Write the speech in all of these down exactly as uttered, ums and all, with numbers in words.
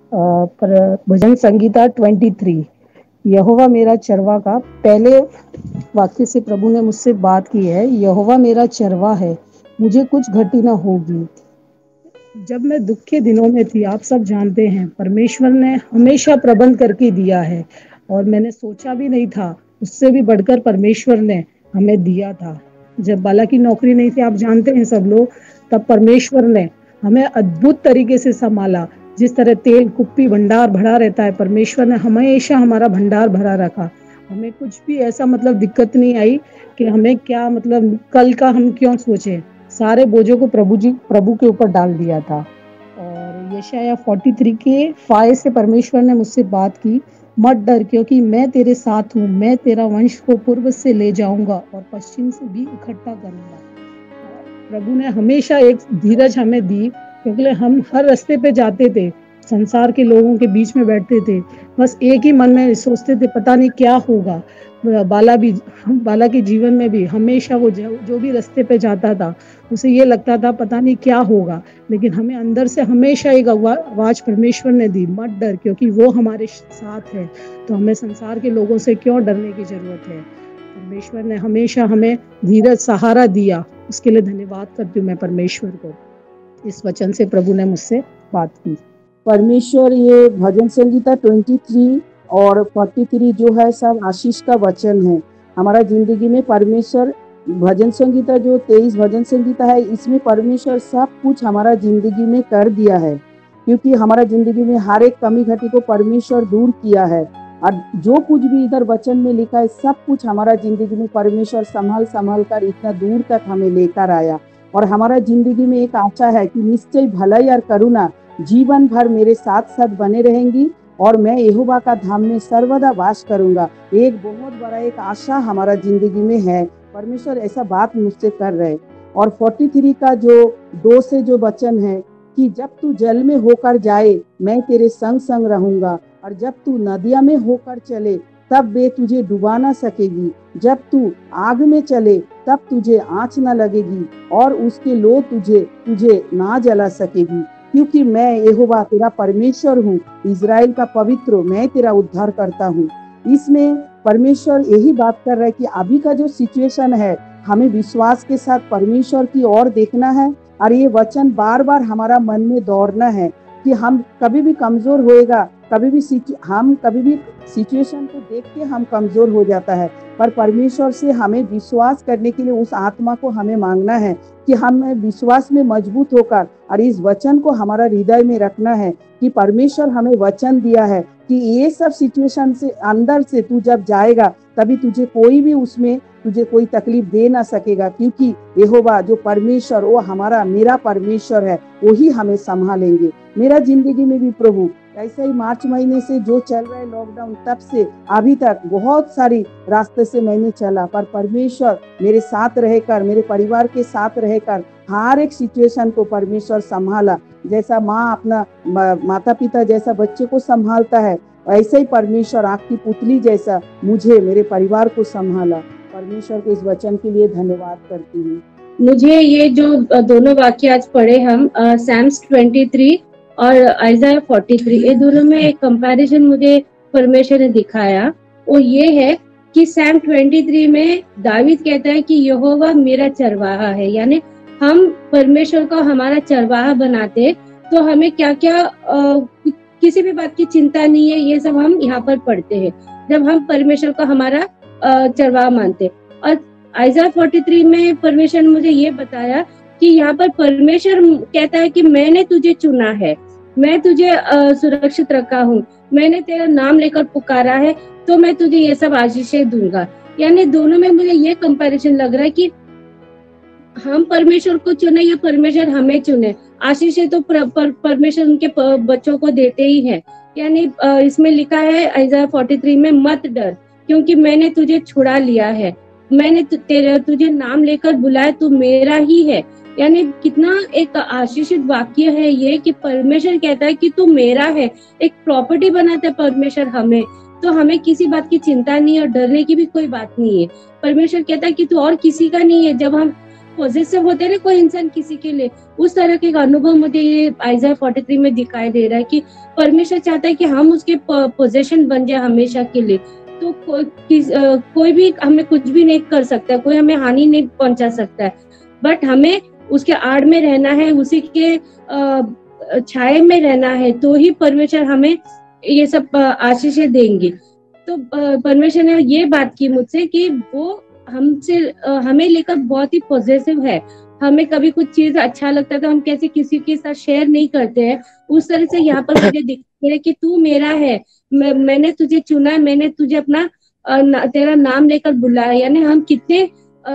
पर भजन संगीता तेईस, यहोवा मेरा चरवा का पहले वाक्य से प्रभु ने मुझसे बात की है। यहोवा मेरा चरवा है, मुझे कुछ घटी ना होगी। जब मैं दुख के दिनों में थी, आप सब जानते हैं, परमेश्वर ने हमेशा प्रबंध करके दिया है और मैंने सोचा भी नहीं था, उससे भी बढ़कर परमेश्वर ने हमें दिया था। जब बाला की नौकरी नहीं थी, आप जानते हैं सब लोग, तब परमेश्वर ने हमें अद्भुत तरीके से संभाला। जिस तरह तेल कुप्पी भंडार भरा रहता है, परमेश्वर ने हमेशा हमारा भंडार भरा रखा। हमें कुछ भी ऐसा मतलब दिक्कत नहीं आई कि हमें क्या मतलब कल का हम क्यों सोचें। सारे बोझों को प्रभु जी प्रभु के ऊपर डाल दिया था। और यशाया तैंतालीस के फाय से परमेश्वर ने मुझसे बात की, मत डर क्योंकि मैं तेरे साथ हूँ, मैं तेरा वंश को पूर्व से ले जाऊंगा और पश्चिम से भी इकट्ठा करूंगा। प्रभु ने हमेशा एक धीरज हमें दी, क्योंकि हम हर रास्ते पे जाते थे, संसार के लोगों के बीच में बैठते थे, बस एक ही मन में सोचते थे पता नहीं क्या होगा। बाला भी बाला के जीवन में भी हमेशा वो जो, जो भी रास्ते पे जाता था, उसे ये लगता था पता नहीं क्या होगा, लेकिन हमें अंदर से हमेशा एक आवाज परमेश्वर ने दी, मत डर क्योंकि वो हमारे साथ है। तो हमें संसार के लोगों से क्यों डरने की जरूरत है। परमेश्वर ने हमेशा हमें धीरज सहारा दिया, उसके लिए धन्यवाद करती हूँ मैं परमेश्वर को। इस वचन से प्रभु ने मुझसे बात की। परमेश्वर, ये भजन संगीता तेईस और तैंतालीस जो है सब आशीष का वचन है हमारा जिंदगी में। परमेश्वर भजन संगीता जो तेईस भजन संगीता है, इसमें परमेश्वर सब कुछ हमारा जिंदगी में कर दिया है, क्योंकि हमारा जिंदगी में हर एक कमी घटी को परमेश्वर दूर किया है। और जो कुछ भी इधर वचन में लिखा है, सब कुछ हमारा जिंदगी में परमेश्वर संभाल संभाल कर इतना दूर तक हमें लेकर आया। और हमारा जिंदगी में एक आशा है कि निश्चय भलाई और करुणा जीवन भर मेरे साथ साथ बने रहेंगी और मैं यहोवा का धाम में सर्वदा वास करूंगा। एक बहुत बड़ा एक आशा हमारा जिंदगी में है। परमेश्वर ऐसा बात मुझसे कर रहे। और तैंतालीस का जो दो से जो वचन है कि जब तू जल में होकर जाए मैं तेरे संग संग रहूंगा, और जब तू नदिया में होकर चले तब वे तुझे डुबा ना सकेगी, जब तू आग में चले तब तुझे आँच न लगेगी और उसके लो तुझे तुझे ना जला सकेगी, क्योंकि मैं यहोवा तेरा परमेश्वर हूँ, इजराइल का पवित्र, मैं तेरा उद्धार करता हूँ। इसमें परमेश्वर यही बात कर रहा है कि अभी का जो सिचुएशन है, हमें विश्वास के साथ परमेश्वर की ओर देखना है और ये वचन बार बार हमारा मन में दौड़ना है कि हम कभी भी कमजोर होएगा, कभी भी हम कभी भी सिचुएशन को देख के हम कमजोर हो जाता है, पर परमेश्वर से हमें विश्वास करने के लिए उस आत्मा को हमें मांगना है कि हम विश्वास में मजबूत होकर और इस वचन को हमारा हृदय में रखना है कि परमेश्वर हमें वचन दिया है कि ये सब सिचुएशन से अंदर से तू जब जाएगा तभी तुझे कोई भी उसमें तुझे कोई तकलीफ दे ना सकेगा, क्योंकि यहोवा जो परमेश्वर वो हमारा मेरा परमेश्वर है, वही हमें संभालेंगे। मेरा जिंदगी में भी प्रभु ऐसे ही मार्च महीने से जो चल रहा है लॉकडाउन, तब से अभी तक बहुत सारी रास्ते से मैंने चला, पर परमेश्वर मेरे साथ रहकर, मेरे परिवार के साथ रहकर हर एक सिचुएशन को परमेश्वर संभाला। जैसा माँ अपना माता पिता जैसा बच्चे को संभालता है, ऐसे ही परमेश्वर आपकी पुतली जैसा मुझे मेरे परिवार को संभाला। परमेश्वर को इस वचन के लिए धन्यवाद करती हूँ। मुझे ये जो दोनों वाक्य आज पढ़े हम, सैम्स तेईस और आइज़ाया तैंतालीस, ये दोनों में एक कंपैरिजन मुझे परमेश्वर ने दिखाया। वो ये है कि सैम तेईस में दावीद कहता है कि यहोवा मेरा चरवाहा है, यानी हम परमेश्वर को हमारा चरवाहा बनाते तो हमें क्या क्या आ, किसी भी बात की चिंता नहीं है। ये सब हम यहाँ पर पढ़ते हैं जब हम परमेश्वर को हमारा चरवाहा मानते। और आइज़ाया तैंतालीस में परमेश्वर ने मुझे ये बताया कि यहाँ पर परमेश्वर कहता है कि मैंने तुझे चुना है, मैं तुझे सुरक्षित रखा हूँ, मैंने तेरा नाम लेकर पुकारा है, तो मैं तुझे ये सब आशीषें दूंगा। यानी दोनों में मुझे ये कंपैरिजन लग रहा है कि हम परमेश्वर को चुने या परमेश्वर हमें चुने। आशीषें तो पर, पर, परमेश्वर उनके बच्चों को देते ही है। यानी इसमें लिखा है आइज़ाया तैंतालीस में, मत डर क्योंकि मैंने तुझे छुड़ा लिया है, मैंने तेरे तुझे नाम लेकर बुलाया, तू मेरा ही है। यानी कितना एक आशीषित वाक्य है ये कि परमेश्वर कहता है कि तू मेरा है। एक प्रॉपर्टी बनाता है परमेश्वर हमें, तो हमें किसी बात की चिंता नहीं और डरने की भी कोई बात नहीं है। परमेश्वर कहता है कि तू और किसी का नहीं है। जब हम पॉजिटिव होते ना कोई इंसान किसी के लिए, उस तरह के अनुभव मुझे ये आइज़ाया तैंतालीस में दिखाई दे रहा है कि परमेश्वर चाहता है कि हम उसके पोजेशन बन जाए हमेशा के लिए। तो को, किस, आ, कोई भी हमें कुछ भी नहीं कर सकता, कोई हमें हानि नहीं पहुंचा सकता है, बट हमें उसके आड़ में रहना है, उसी के छाए में रहना है, तो ही परमेश्वर हमें ये सब आशीषें देंगे। तो परमेश्वर ने ये बात की मुझसे कि वो हमसे हमें लेकर बहुत ही पॉजिटिव है। हमें कभी कुछ चीज अच्छा लगता है तो हम कैसे किसी के साथ शेयर नहीं करते हैं, उस तरह से यहाँ पर मुझे दिखता है कि तू मेरा है, मैं, मैंने तुझे चुना है, मैंने तुझे अपना न, तेरा नाम लेकर बुलाया। यानी हम कितने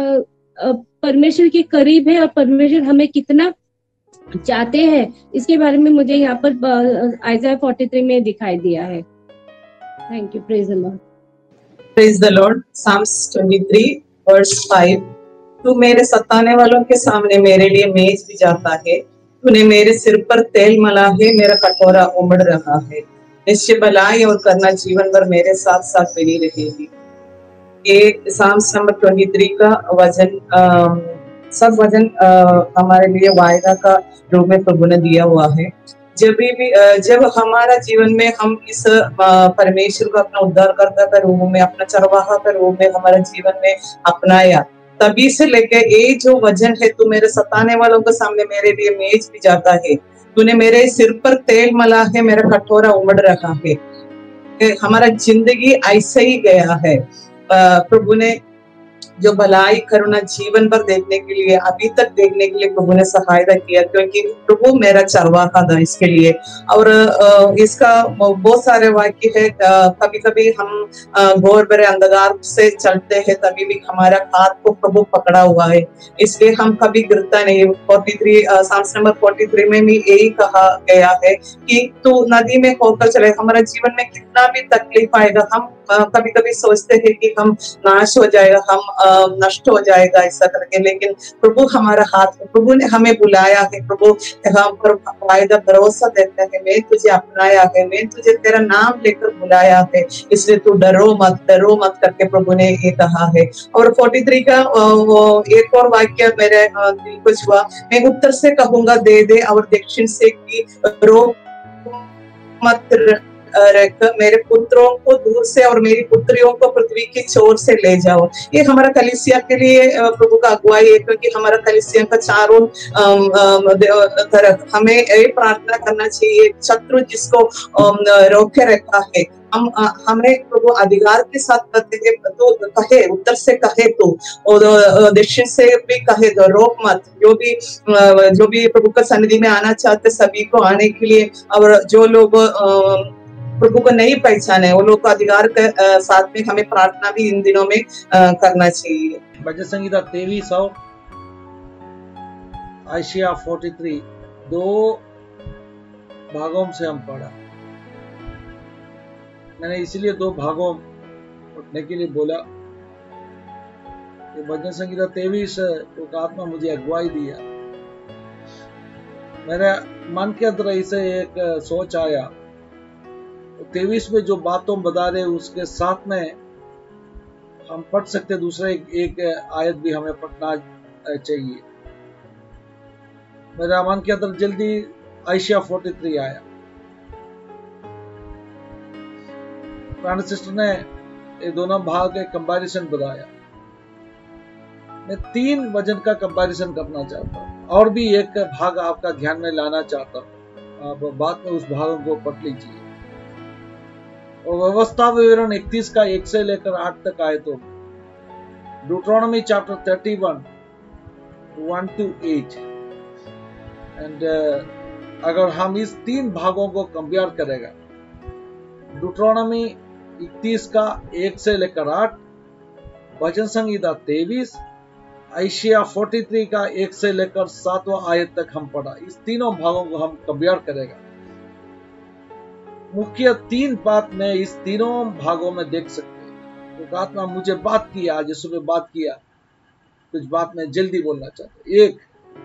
परमेश्वर के करीब है और परमेश्वर हमें कितना चाहते हैं, इसके बारे में मुझे यहाँ पर आइज़ाया तैंतालीस में दिखाई दिया है। Thank you. Praise the lord. Praise the lord. Psalms तेईस वर्स पाँच। तू मेरे सताने वालों के सामने मेरे लिए मेज बिछाता है, तूने मेरे सिर पर तेल मला है, मेरा कटोरा उमड़ रहा है। निश्चय भलाई और करना जीवन भर मेरे साथ साथ बनी रहेगी। ये साम्स नंबर तेईस का वजन आ, सब वजन हमारे लिए वायदा का रूप में प्रभु ने दिया हुआ है। जब भी जब हमारा जीवन में हम इस परमेश्वर को अपना उद्धारकर्ता का रूप में, अपना चरवाहा का रूप में हमारे जीवन में अपनाया, तभी से लेके ये जो वजन है, तू मेरे सताने वालों के सामने मेरे लिए मेज भी जाता है, तूने मेरे सिर पर तेल मला है, मेरा कटोरा उमड़ रहा है। हमारा जिंदगी ऐसे ही गया है। प्रभु ने जो भलाई करुणा जीवन भर देखने के लिए, अभी तक देखने के लिए प्रभु ने सहायता किया, क्योंकि प्रभु मेरा चरवाहा था इसके लिए। और इसका बहुत सारे वाक्य है। कभी कभी हम घोर भरे अंधकार से चलते हैं, तभी भी हमारा हाथ को प्रभु पकड़ा हुआ है, इसलिए हम कभी गिरता नहीं। तैंतालीस साम्स नंबर तैंतालीस में भी यही कहा गया है कि तू नदी में होकर चले। हमारे जीवन में कितना भी तकलीफ आएगा, हम कभी कभी सोचते हैं कि हम नाश हो जाएगा, हम नष्ट हो जाएगा ऐसा करके, लेकिन प्रभु हमारा हाथ, प्रभु ने हमें बुलाया है, प्रभु हम पर वायदा भरोसा देता है, मैं तुझे अपनाया है, मैं तुझे तेरा नाम लेकर बुलाया है, इसलिए तू डरो मत, डरो मत करके प्रभु ने ये कहा है। और तैंतालीस का वो एक और वाक्य मेरे दिल को छुआ। मैं उत्तर से कहूंगा दे दे, और दक्षिण से की रोक मत रख, मेरे पुत्रों को दूर से और मेरी पुत्रियों को पृथ्वी की छोर से ले जाओ। ये हमारा कलीसिया के लिए प्रभु का अगुवाई है, क्योंकि हमारा कलीसिया का चारों तरफ हमें ये प्रार्थना करना चाहिए, शत्रु जिसको रोके रखा है, हम हमें प्रभु अधिकार के साथ कहते हैं, तो कहे उत्तर से कहे तो, और दक्षिण से भी कहे तो, रोक मत। जो भी जो भी प्रभु का सन्निधि में आना चाहते सभी को आने के लिए, और जो लोग प्रभु को नहीं पहचाने वो लोग को अधिकार के साथ में हमें प्रार्थना भी इन दिनों में करना चाहिए। भजन संहिता तेईस और आइशिया तैंतालीस दो भागों से हम पढ़ा। मैंने इसलिए दो भागों पढ़ने के लिए बोला कि भजन संहिता तेईस तो आत्मा मुझे अगुवाई दिया, मेरे मन के अंदर इसे एक सोच आया। तेईस में जो बातों बता रहे उसके साथ में हम पढ़ सकते दूसरा एक, एक आयत भी हमें पढ़ना चाहिए। मेरा मन के अंदर जल्दी आइशिया तैंतालीस आया। प्राण सिस्टर ने ये दोनों भाग के कंपैरिजन बताया। मैं तीन वजन का कंपैरिजन करना चाहता हूँ, और भी एक भाग आपका ध्यान में लाना चाहता हूँ, आप बाद में उस भाग को पढ़ लीजिए। और व्यवस्था विवरण इकतीस का एक से लेकर आठ तक आए तो ड्यूटरोनॉमी चैप्टर इकतीस वन टू एट। एंड अगर हम इस तीन भागों को कंपेयर करेगा, ड्यूटरोनॉमी इकतीस का एक से लेकर आठ, भजन संहिता तेईस, आइशिया तैंतालीस का एक से लेकर सातवां आयत तक हम पढ़ा। इस तीनों भागों को हम कंपेयर करेगा, मुख्य तीन बात में इस तीनों भागों में देख सकते हैं। तो आत्मा मुझे बात किया, आज सुबह बात किया, कुछ बात मैं जल्दी बोलना चाहता हूं। एक,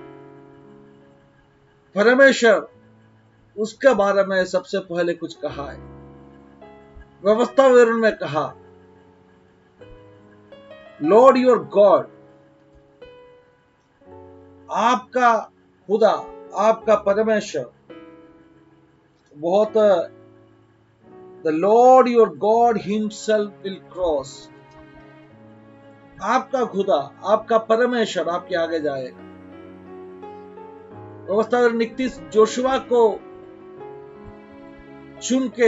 परमेश्वर उसके बारे में सबसे पहले कुछ कहा है। व्यवस्था विवरण में कहा, लॉर्ड योर गॉड आपका खुदा, आपका परमेश्वर बहुत, the lord your God himself will cross, आपका खुदा, आपका परमेश्वर आपके आगे जाएगा। व्यवस्था इकतीस जोशुआ को चुन के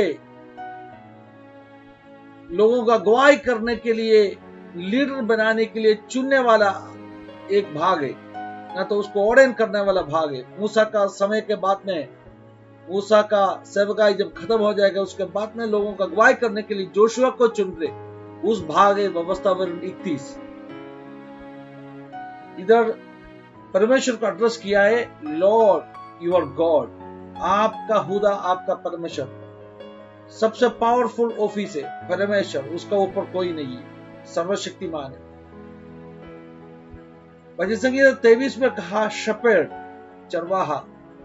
लोगों का गवाही करने के लिए, लीडर बनाने के लिए चुनने वाला एक भाग है, ना तो उसको ऑर्डेन करने वाला भाग है। मूसा का समय के बाद में, मूसा का सेवकाई जब खत्म हो जाएगा उसके बाद में लोगों का गवाही करने के लिए जोशुआ को चुन रहे, उस भाग है व्यवस्था इकतीस। इधर परमेश्वर को एड्रेस किया है, लॉर्ड यूर गॉड, आपका खुदा, आपका परमेश्वर। सबसे पावरफुल ऑफिस है परमेश्वर, उसका ऊपर कोई नहीं है, सर्वशक्तिमान है। भजन संगीत तेईस में कहा शेपर्ड, चरवाहा,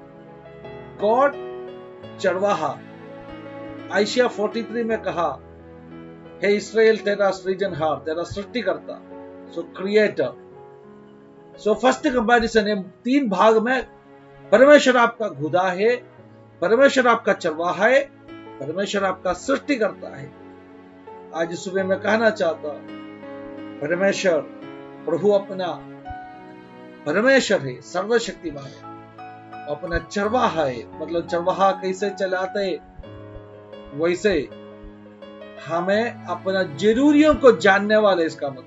गॉड चरवाहा। आयशिया तैंतालीस में कहा, हे इस्राएल तेरा सृजनहार, तेरा सृष्टिकर्ता, so creator. So first comparison है तीन भाग में, परमेश्वर आपका खुदा है, परमेश्वर आपका चरवाहा है, परमेश्वर आपका सृष्टिकर्ता है। आज सुबह मैं कहना चाहता हूं, परमेश्वर प्रभु अपना परमेश्वर है, सर्वशक्तिमान है, अपना चरवाहा है। मतलब चरवाहा कैसे चलाते वैसे हमें अपना जरूरियों को जानने वाले, इसका मतलब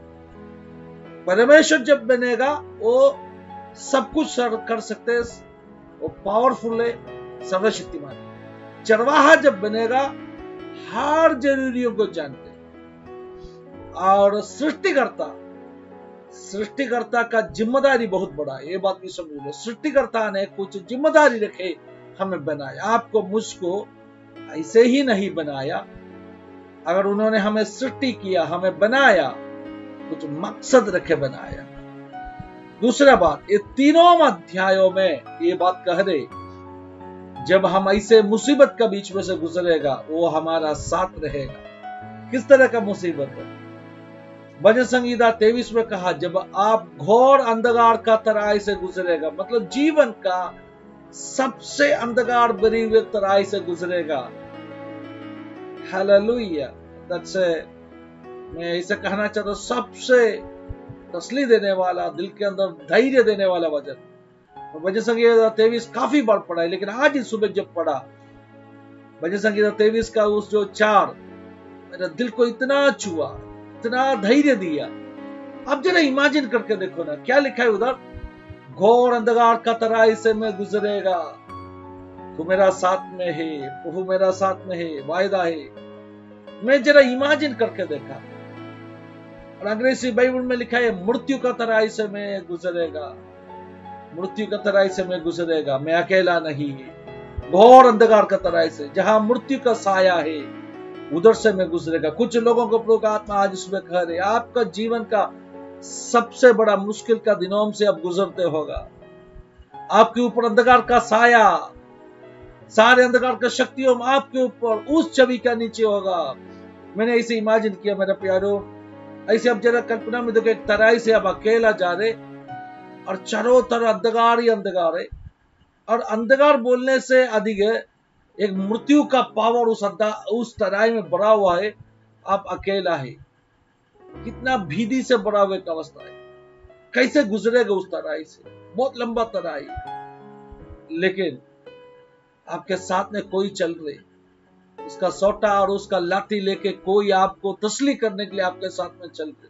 परमेश्वर जब बनेगा वो सब कुछ कर सकते हैं, वो पावरफुल है, सर्वशक्तिमान है। चरवाहा जब बनेगा हर जरूरियों को जानते हैं। और सृष्टिकर्ता, सृष्टिकर्ता का जिम्मेदारी बहुत बड़ा है, ये बात भी समझ लो। सृष्टिकर्ता ने कुछ जिम्मेदारी रखे, हमें बनाया। आपको मुझको ऐसे ही नहीं बनाया, अगर उन्होंने हमें सृष्टि किया, हमें बनाया, कुछ मकसद रखे बनाया। दूसरा बात, ये तीनों अध्यायों में ये बात कह रहे, जब हम ऐसे मुसीबत का बीच में से गुजरेगा वो हमारा साथ रहेगा। किस तरह का मुसीबत है? भजन संगीता तेईस में कहा, जब आप घोर अंधकार का तराई से गुजरेगा, मतलब जीवन का सबसे अंधकार भरी हुए तराई से गुजरेगा। हालेलुया। दैट्स मैं इसे कहना चाहता हूं, सबसे तसली देने वाला, दिल के अंदर धैर्य देने वाला वचन। भजन संगीता तेईस काफी बार पढ़ा है, लेकिन आज ही सुबह जब पढ़ा भजन संगीता तेईस का उस जो चार, मेरे दिल को इतना छुआ, इतना धैर्य दिया। अब जरा इमेजिन करके देखो ना, क्या लिखा है उधर, घोर अंधकार का तराई से मैं गुजरेगा, तू मेरा साथ में है, प्रभु मेरा साथ में है, वायदा है। मैं जरा इमेजिन करके देखा। और अंग्रेजी बाइबल में लिखा है, मृत्यु का तराई से मैं गुजरेगा, मृत्यु का तराई से मैं गुजरेगा, मैं अकेला नहीं है। घोर अंधकार का तराई से, जहां मृत्यु का साया है, उधर से मैं गुजरेगा। कुछ लोगों को प्रभु का आत्मा आज उसमें कह रहे, आपका जीवन का सबसे बड़ा मुश्किल का दिनों से अब गुजरते होगा। आपके ऊपर अंधकार का साया, सारे अंधकार का शक्तियों में आपके ऊपर उस छवि का नीचे होगा। मैंने इसे इमेजिन किया मेरे प्यारो, ऐसे अब जरा कल्पना में देखो, एक तराई से अब अकेला जा रहे और चारों तरफ अंधकार ही अंधकार है। और अंधकार बोलने से अधिक है, एक मृत्यु का पावर उस उस तराई में भरा हुआ है। आप अकेला है, कितना भीदी से भरा हुआ अवस्था है। कैसे गुजरेगा उस तराई से? बहुत लंबा तराई, लेकिन आपके साथ में कोई चल रहे, उसका सोटा और उसका लाठी लेके कोई आपको तसली करने के लिए आपके साथ में चल रहे।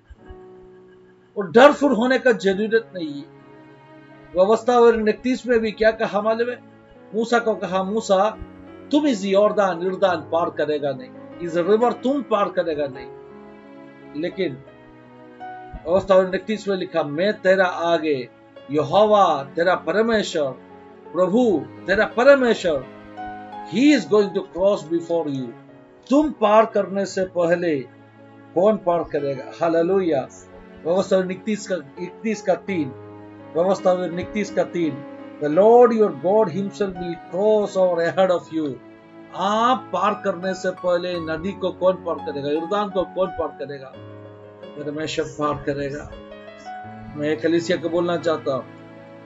और डरफुर होने का जरूरत नहीं है। व्यवस्था और इकतीस में भी क्या कहा मालूम है? मूसा को कहा, मूसा तुम इस यॉर्दान यॉर्दान पार करेगा नहीं, इस रिवर तुम पार करेगा नहीं। लेकिन व्यवस्था और इकतीस में लिखा, मैं तेरा आगे यहोवा तेरा परमेश्वर, प्रभु तेरा परमेश्वर, He is going to cross before you। तुम पार करने से पहले कौन पार करेगा? हालेलुया। व्यवस्था इकतीस का इकतीस का तीन, व्यवस्था इकतीस का तीन, The Lord your God himself will cross over ahead of you। आप पार करने से पहले नदी को कौन पार करेगा? यॉर्दान को कौन पार करेगा? परमेश्वर पार करेगा। मैं कलीसिया को बोलना चाहता हूं,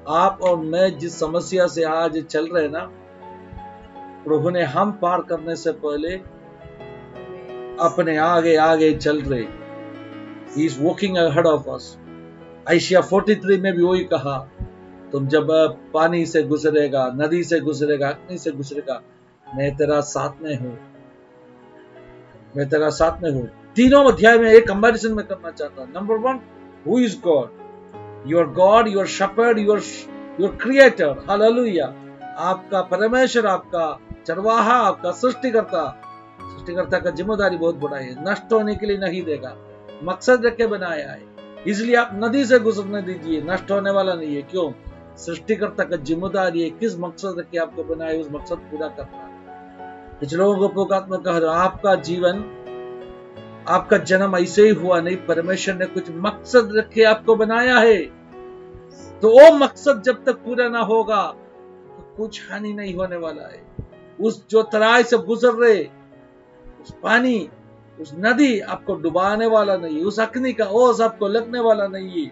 आप और मैं जिस समस्या से आज चल रहे ना, प्रभु ने हम पार करने से पहले अपने आगे आगे चल रहे। He is walking ahead of us. आइशिया तैंतालीस में भी वही कहा, तुम जब पानी से गुजरेगा, नदी से गुजरेगा, अग्नि से गुजरेगा, मैं तेरा साथ में हूं, मैं तेरा साथ में हूं। तीनों अध्याय में एक कंपैरिजन में करना चाहता हूं। Number one, who is God? Your God, your shepherd, your your creator. Hallelujah. आपका परमेश्वर, आपका चरवाहा, आपका सृष्टिकर्ता। सृष्टिकर्ता का जिम्मेदारी बहुत बड़ा है, नष्ट होने के लिए नहीं देगा, मकसद रख के बनाया है। इसलिए आप नदी से गुजरने दीजिए, नष्ट होने वाला नहीं है। क्यों? सृष्टिकर्ता का जिम्मेदारी है, किस मकसद रख के आपको बनाया, उस मकसद पूरा करना। कुछ लोगों को पुकात्मा कह रहा, आपका जीवन, आपका जन्म ऐसे ही हुआ नहीं, परमेश्वर ने कुछ मकसद रख के आपको बनाया है। तो वो मकसद जब तक पूरा ना होगा तो कुछ हानि नहीं होने वाला है। उस जो तराई से गुजर रहे, उस पानी, उस नदी आपको डुबाने वाला नहीं, उस अग्नि का ओस आपको लगने वाला नहीं है।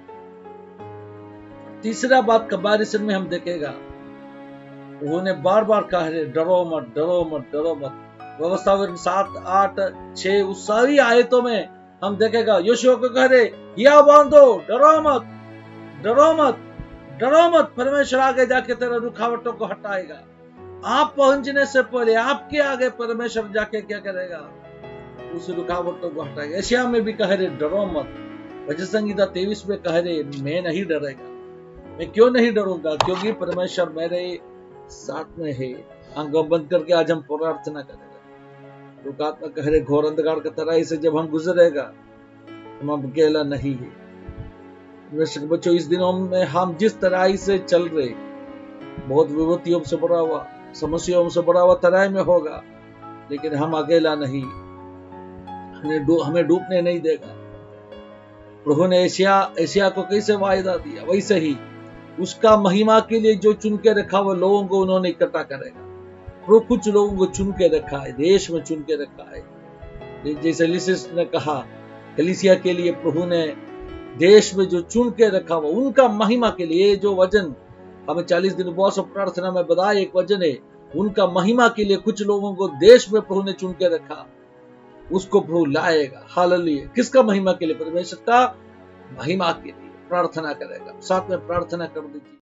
तीसरा बात कंपैरिजन में हम देखेगा, उन्होंने बार बार कहा है, डरो मत, डरो मत, डरो मत। व्यवस्था सात आठ छह उस सारी आयतों में हम देखेगा, यीशु को कह रहे, या बांधो, डरो मत, डरो मत, डरो मत। परमेश्वर आगे जाके तेरे रुकावटों को हटाएगा। आप पहुंचने से पहले आपके आगे परमेश्वर जाके क्या करेगा? उस रुकावटों को हटाएगा। एशिया में भी कह रहे, डरो मत। भजन संहिता तेईस में कह रहे, मैं नहीं डरेगा। मैं क्यों नहीं डरूंगा? क्योंकि परमेश्वर मेरे साथ में है। आंखों बंद करके आज हम प्रार्थना करेंगे। रुकात्मा कह रहे, घोर अंधकार की तराई से जब हम गुजरेगा, हम अकेला नहीं है। बच्चों, इस दिनों में हम जिस तराई से चल रहे, बहुत विपत्तियों से भरा हुआ, समस्याओं से भरा हुआ तराई में होगा, लेकिन हम अकेला नहीं, हमें डू, हमें डूबने नहीं देगा। प्रभु ने एशिया एशिया को कैसे वायदा दिया, वैसे ही उसका महिमा के लिए जो चुन के रखा वो लोगों को उन्होंने इकट्ठा करेगा। प्रभु कुछ लोगों को चुन के रखा है, देश में चुन के रखा है। जैसे लिसिस ने कहा, कलीसिया के लिए प्रभु ने देश में जो चुन के रखा हुआ, उनका महिमा के लिए जो वचन हमें चालीस दिन उपवास और प्रार्थना में बताया, एक वचन है, उनका महिमा के लिए कुछ लोगों को देश में प्रभु ने चुन के रखा, उसको प्रभु लाएगा। हालेलुया। किसका महिमा के लिए? परमेश्वर का महिमा के लिए प्रार्थना करेगा। साथ में प्रार्थना कर दीजिए।